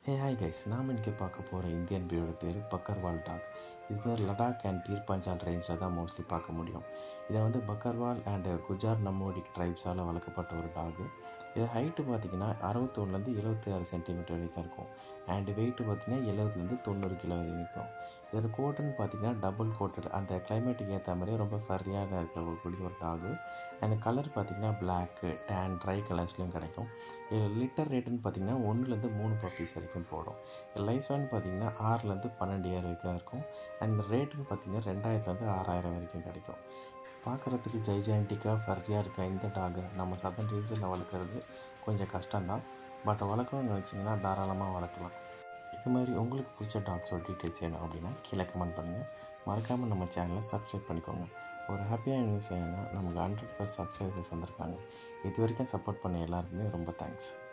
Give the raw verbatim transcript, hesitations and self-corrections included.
Hey hi guys, நாம் இன்றைக்கி பார்க்க போகிற இந்தியன் பிரீடோட பேர் பக்கர்வால் டாக். இது பேர் லடாக் அண்ட் பீர் பஞ்சால் ரேஞ்சில் தான் மோஸ்ட்லி பார்க்க முடியும். இதை வந்து பக்கர்வால் அண்ட் குஜார் நம்மோடிக் ட்ரைப்ஸால் வளர்க்கப்பட்ட ஒரு டாகு. இது ஹைட்டு பார்த்திங்கன்னா அறுபத்தொன்னுலேருந்து எழுபத்தி ஆறு சென்டிமீட்டர் வரைக்கும் இருக்கும். அண்ட் வெயிட்டு பார்த்திங்கன்னா எழுபதுலேருந்து தொண்ணூறு கிலோ வரைக்கும் இருக்கும். இதோட கோட்டுன்னு பார்த்திங்கன்னா டபுள் கோட்டட், அந்த கிளைமேட்டுக்கு ஏற்ற மாதிரியே ரொம்ப ஃபர்ரியாக இருக்கிற ஒரு கூடிய ஒரு டாகு. அண்ட் கலர் பார்த்திங்கன்னா பிளாக்கு, டேன், ட்ரை கலர்ஸ்லையும் கிடைக்கும். இதில் லிட்டர் ரேட்டுன்னு பார்த்திங்கன்னா ஒன்றுலேருந்து மூணு பப்பீஸ் வரைக்கும் போடும். லைஃப் ஸ்பேன் பார்த்திங்கன்னா ஆறுலேருந்து பன்னெண்டு இயர் வரைக்கும் இருக்கும். அண்ட் ரேட்டுன்னு பார்த்திங்கன்னா ரெண்டாயிரத்துலேருந்து ஆறாயிரம் வரைக்கும் கிடைக்கும். பார்க்குறதுக்கு ஜைஜான்டிக்காக ஃபர்ரியாக இருக்க இந்த டாகை நம்ம சதன் ரீஜனில் வளர்க்குறது கொஞ்சம் கஷ்டம்தான். பட் வளர்க்கணும்னு வச்சிங்கன்னா தாராளமாக வளர்க்கலாம். இது மாதிரி உங்களுக்கு பிடிச்ச டாக்ஸோட டீட்டெயில்ஸ் வேணும் அப்படின்னா கீழே கமெண்ட் பண்ணுங்கள். மறக்காமல் நம்ம சேனலை சப்ஸ்கிரைப் பண்ணிக்கோங்க. ஒரு ஹாப்பியான நியூஸ் என்னென்னா நமக்கு ஹண்ட்ரட் ப்ளஸ் சப்ஸ்கிரைபர்ஸ் வந்திருக்காங்க. இது வரைக்கும் சப்போர்ட் பண்ண எல்லாருக்குமே ரொம்ப தேங்க்ஸ்.